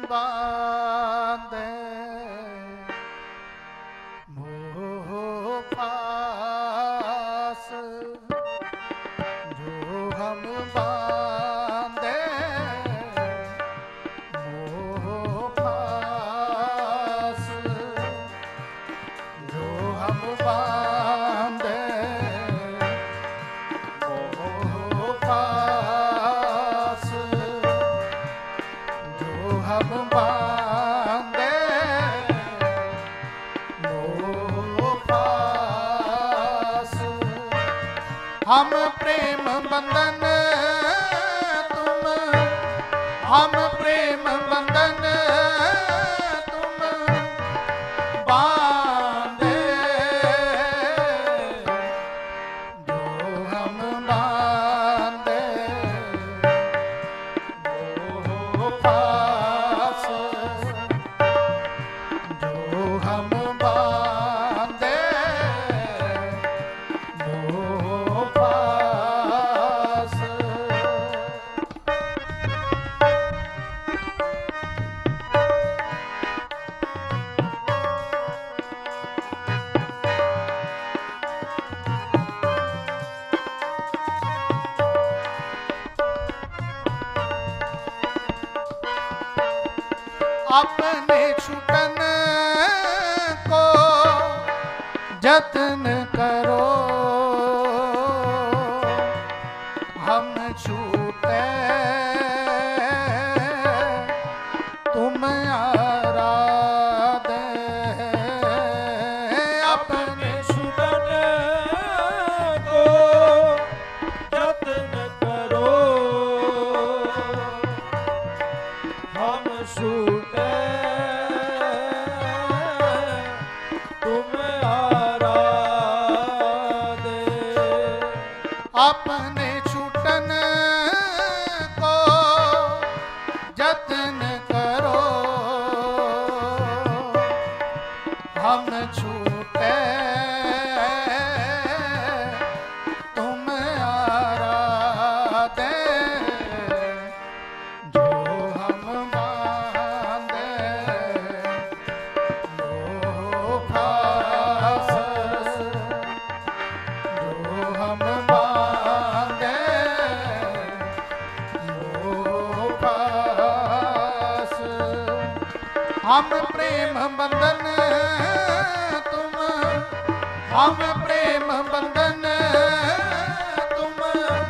बांधे मोह पास, जो हम बांधे मोह पास, जो हम बांधे मोह पास, जो हम बांधे मोह पास। हम प्रेम बंधन तुम, हम प्रेम बंधन तुम बांधे, जो हम बांधे मोह पास, जो हम बांधे मोह पास। अपने छुटन को जतन करो, हम छूटे तुम आराधे। अपने छुटन को जतन करो, हम छूटे तुम आराधे। अपने छुटन को जतन करो, हम छूटे तुम आराधे, जो हम बांधे मोह पास, जो हम बांधे मोह पास। हम प्रेम बंधन तुम, हम प्रेम बंधन तुम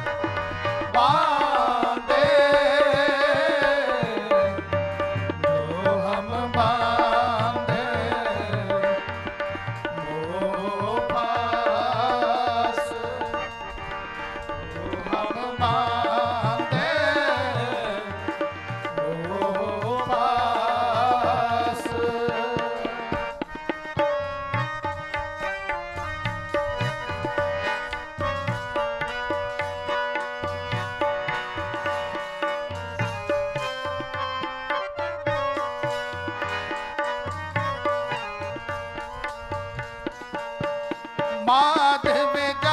बांधे, जो हम बांधे मोह पास, जो हम बांधे मोह पास। माधव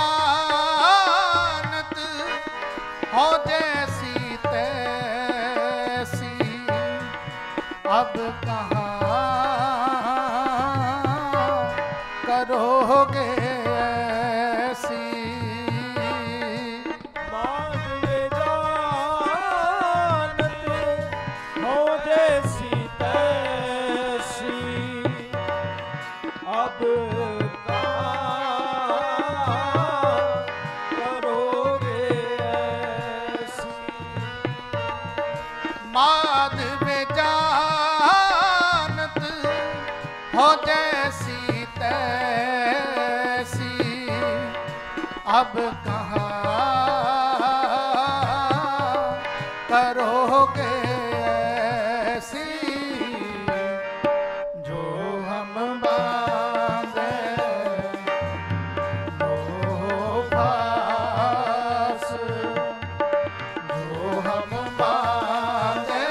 जानत हो जैसी तैसी, अब कहाँ करोगे ऐसी। माधव जानत हो जैसी तैसी, अब करोगे ऐसी। माधव जानत हो जैसी तैसी, अब कहाँ करोगे ऐसी, जो हम बांधे मोह पास, जो हम बांधे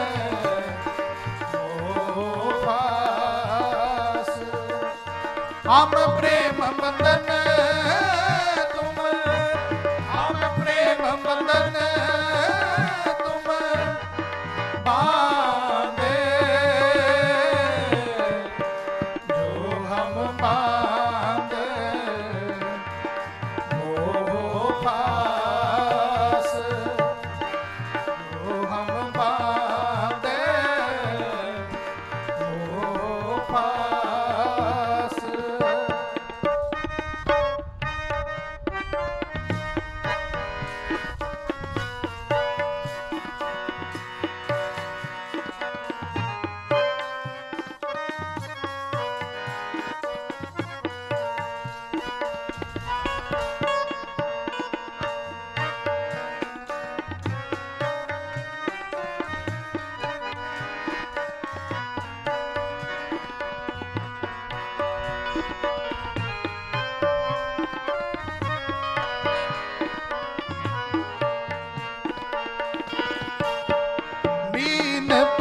मोह पास। हम प्रेम बंधन तुम, हम प्रेम बंधन तुम बांधे,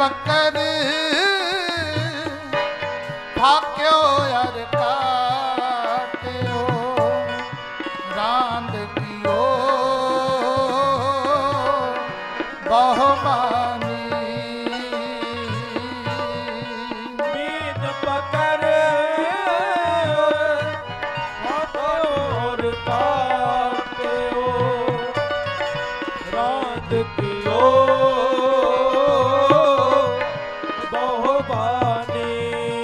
पकड़ भाग्यो यार काट्यो रांद कियो बहुमानी मीन पकड़ और काटे हो रात कियो बहुबानी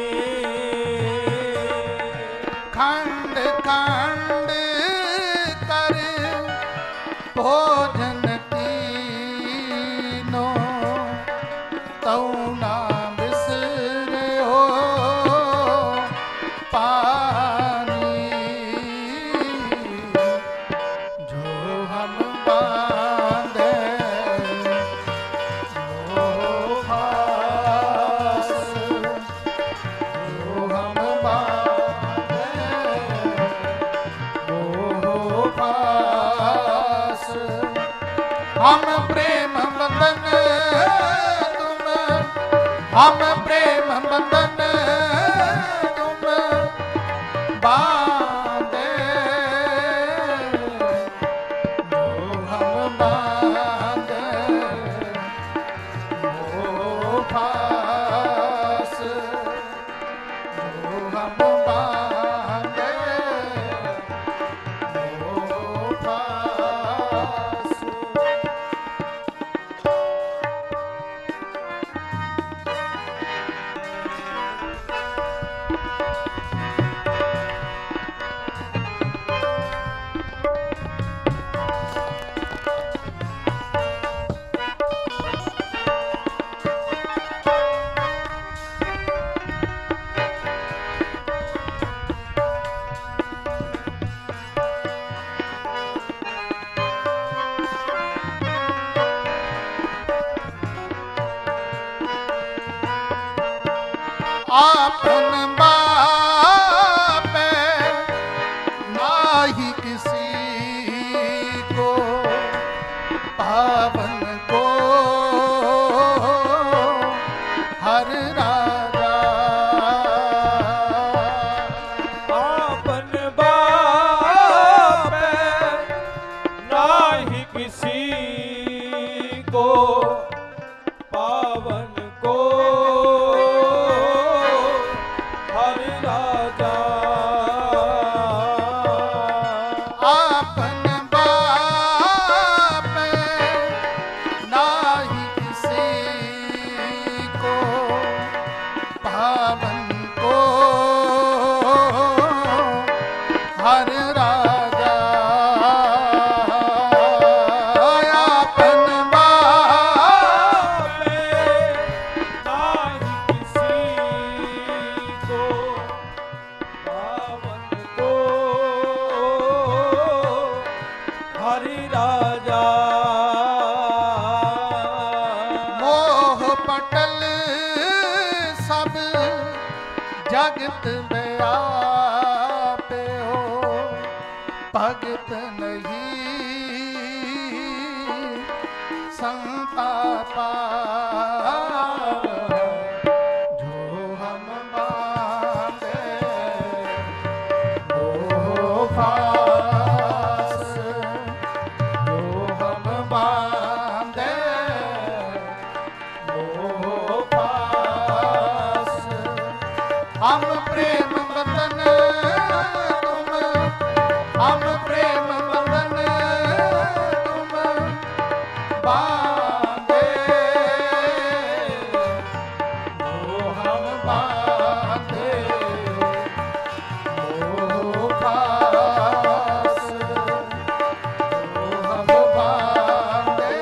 खंड खंड कर भोजन तीनो तऊ ना बिसरे हो पानी जो हम बांधे वो फास जो हम बांधे वो फास हम प्रेम बंधन तुम हम प्रेम बंधन तुम बांधे जो हम बांधे वो फास जो हम बांधे वो फास आपन बाप नाही किसी को पावन को हर राजा आपन बाप नाही किसी को पावन को हर राजा आपन बाप नाही किसी को पावन को हर राजा आपन बाप नाही किसी को पावन को हरि राजा मोह पटल सब जगत में आपे हो भगत नहीं संतापा जो हम बांधे वो फास जो हम बांधे वो फास हम प्रेम बंधन तुम हम प्रेम बंधन तुम बांधे वो हम बांधे वो फास जो हम बांधे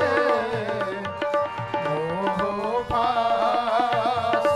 वो फास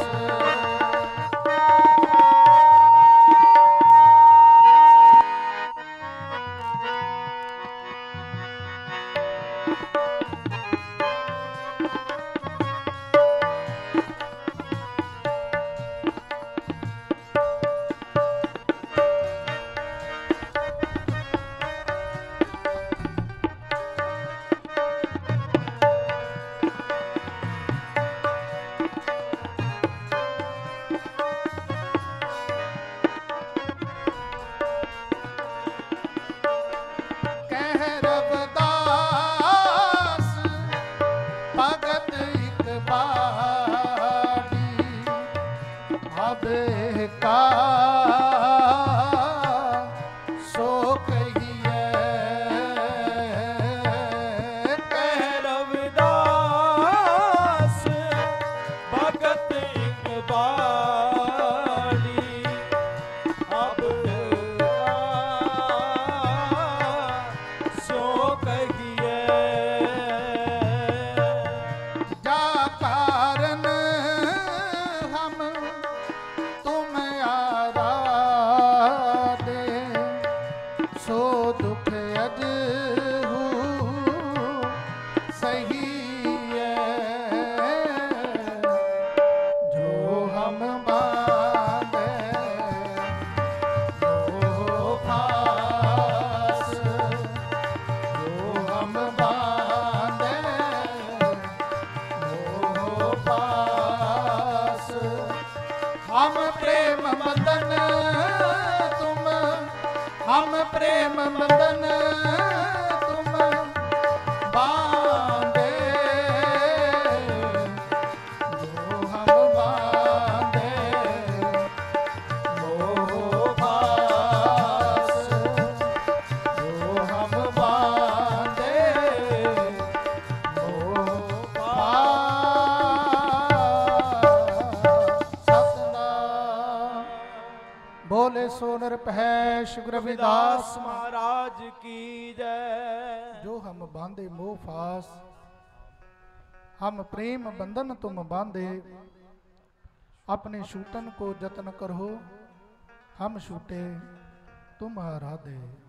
हम प्रेम बंधन तुम बांधे, जो हम बांधे मोह पास, जो हम बांधे मोह पास। सतनाम बोले सो निरभय गुरु रविदास महाराज की जय। जो हम बांधे मोह फास, हम प्रेम बंधन तुम बांधे, अपने छूटन को जतन करो, हम छूटे तुम आराधे।